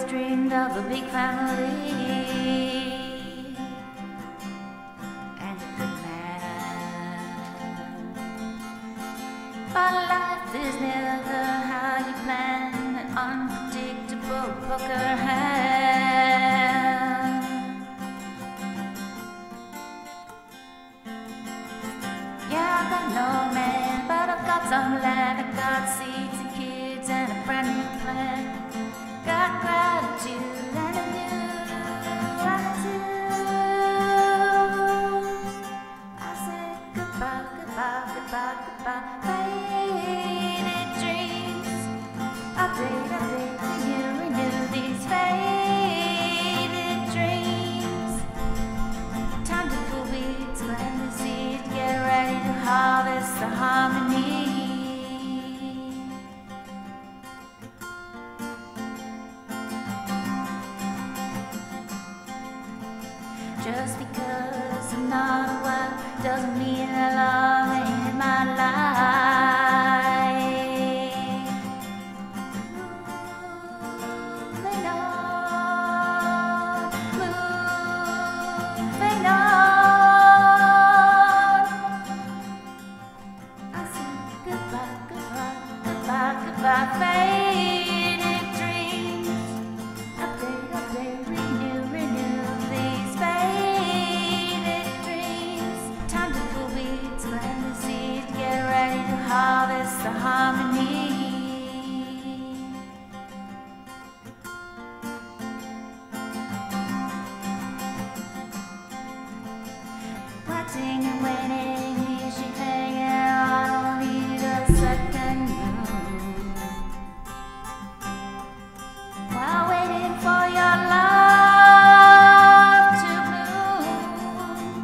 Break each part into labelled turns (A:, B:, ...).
A: dreamed of a big family and a good man. But life is never how you plan, an unpredictable poker hand. Yeah, I got no man, but I've got some land. I got seeds and kids and a brand new plan. Got gratitude and a new attitude. I said goodbye, goodbye, goodbye, goodbye. Faded dreams. Update, update, renew these faded dreams. Time to pull weeds, plant the seed, get ready to harvest the harmony. Just because I'm not a wife doesn't mean that love ain't in my life. Moving on, moving on. I said goodbye, goodbye, goodbye, goodbye, faded dreams. Update, update, renew, renew these faded dreams. Time to pull weeds, plant the seed, get ready to harvest the harmony. Watching and waiting, you should hang out, I don't need a second moon. While waiting for your love to bloom.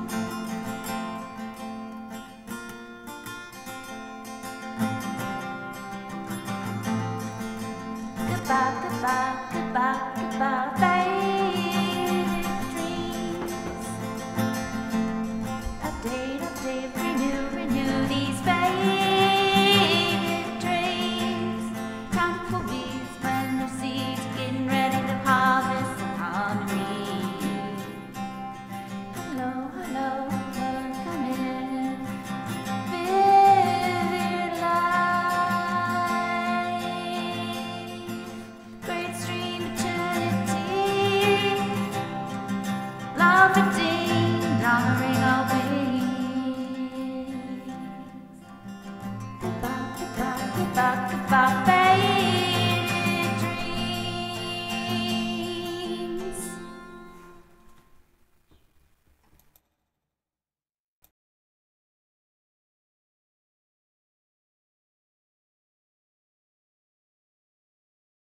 A: Goodbye, goodbye, goodbye, goodbye, faded dreams. Update, update, renew, renew these faded dreams. Time for weeds, plant the seeds, getting ready to harvest the harmony. Hello, hello.